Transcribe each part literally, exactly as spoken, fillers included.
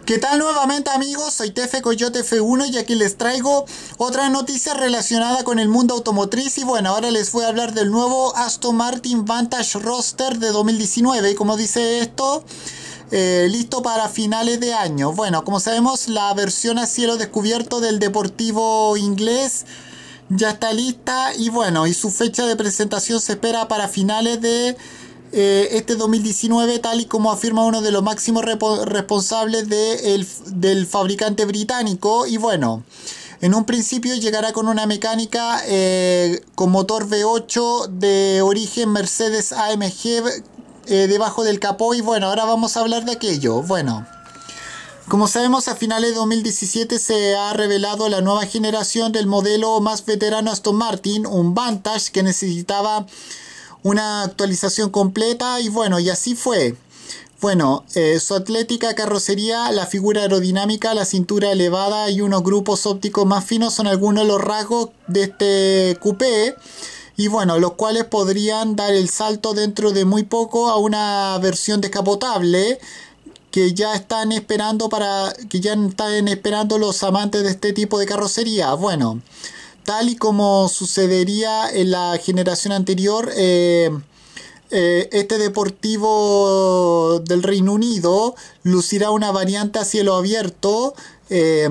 ¿Qué tal nuevamente, amigos? Soy Tefe Coyote F uno y aquí les traigo otra noticia relacionada con el mundo automotriz. Y bueno, ahora les voy a hablar del nuevo Aston Martin Vantage Roadster de dos mil diecinueve. Y como dice esto, eh, listo para finales de año. Bueno, como sabemos, la versión a cielo descubierto del deportivo inglés ya está lista. Y bueno, y su fecha de presentación se espera para finales de Eh, este dos mil diecinueve, tal y como afirma uno de los máximos responsables de el, del fabricante británico. Y bueno, en un principio llegará con una mecánica eh, con motor V ocho de origen Mercedes A M G eh, debajo del capó. Y bueno, ahora vamos a hablar de aquello. Bueno, como sabemos, a finales de dos mil diecisiete se ha revelado la nueva generación del modelo más veterano Aston Martin, un Vantage que necesitaba una actualización completa. Y bueno, y así fue. Bueno, eh, su atlética carrocería, la figura aerodinámica, la cintura elevada y unos grupos ópticos más finos son algunos de los rasgos de este coupé. Y bueno, los cuales podrían dar el salto dentro de muy poco a una versión descapotable que ya están esperando para que ya están esperando los amantes de este tipo de carrocería. Bueno, tal y como sucedería en la generación anterior, eh, eh, este deportivo del Reino Unido lucirá una variante a cielo abierto eh,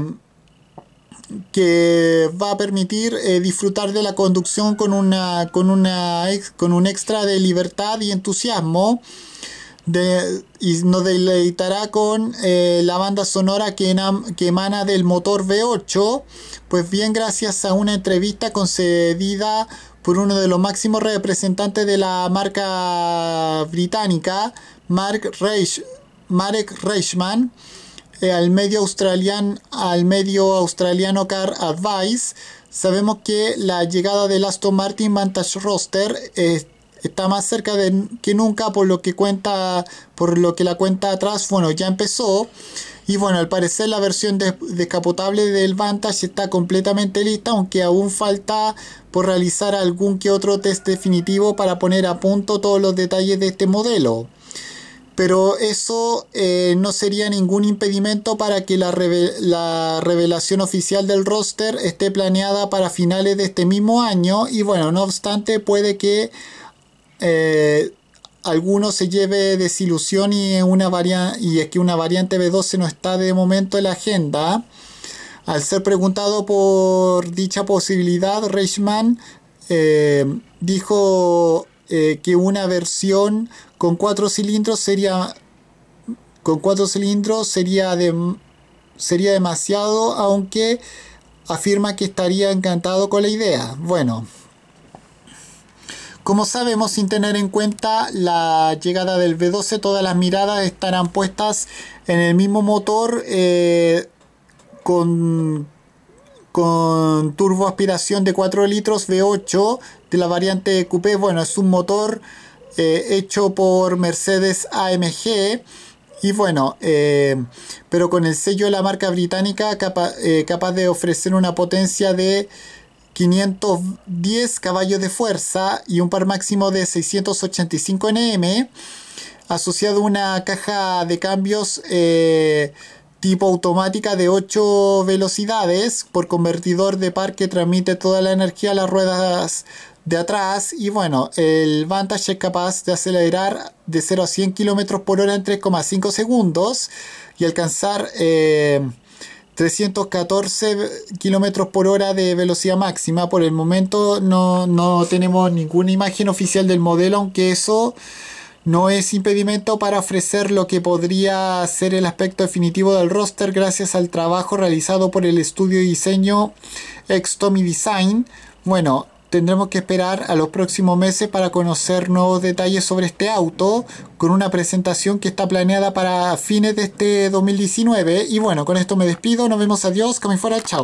que va a permitir eh, disfrutar de la conducción con, una, con, una, con un extra de libertad y entusiasmo. De, y nos deleitará con eh, la banda sonora que, enam, que emana del motor V ocho. Pues bien, gracias a una entrevista concedida por uno de los máximos representantes de la marca británica, Mark, Reich, Marek Reichman, eh, al, medio australian, al medio australiano Car Advice, sabemos que la llegada del Aston Martin Vantage Roadster eh, está más cerca de que nunca, por lo que cuenta, por lo que la cuenta atrás, bueno, ya empezó. Y bueno, al parecer la versión de, descapotable del Vantage está completamente lista, aunque aún falta por realizar algún que otro test definitivo para poner a punto todos los detalles de este modelo. Pero eso eh, no sería ningún impedimento para que la, reve la revelación oficial del roster esté planeada para finales de este mismo año. Y bueno, no obstante, puede que Eh, alguno se lleve desilusión y, una y es que una variante V doce no está de momento en la agenda. Al ser preguntado por dicha posibilidad, Reichman eh, dijo eh, que una versión con cuatro cilindros sería con cuatro cilindros sería de, sería demasiado, aunque afirma que estaría encantado con la idea. Bueno, como sabemos, sin tener en cuenta la llegada del V doce, todas las miradas estarán puestas en el mismo motor eh, con, con turboaspiración de cuatro litros V ocho de la variante coupé. Bueno, es un motor eh, hecho por Mercedes A M G. Y bueno, eh, pero con el sello de la marca británica capa, eh, capaz de ofrecer una potencia de quinientos diez caballos de fuerza y un par máximo de seiscientos ochenta y cinco newton, asociado a una caja de cambios eh, tipo automática de ocho velocidades por convertidor de par que transmite toda la energía a las ruedas de atrás. Y bueno, el Vantage es capaz de acelerar de cero a cien kilómetros por hora en tres coma cinco segundos y alcanzar eh, trescientos catorce kilómetros por hora de velocidad máxima. Por el momento no, no tenemos ninguna imagen oficial del modelo, aunque eso no es impedimento para ofrecer lo que podría ser el aspecto definitivo del roster gracias al trabajo realizado por el estudio de diseño X-Tommy Design. Bueno, tendremos que esperar a los próximos meses para conocer nuevos detalles sobre este auto, con una presentación que está planeada para fines de este dos mil diecinueve. Y bueno, con esto me despido, nos vemos, adiós, que me fuera, chao.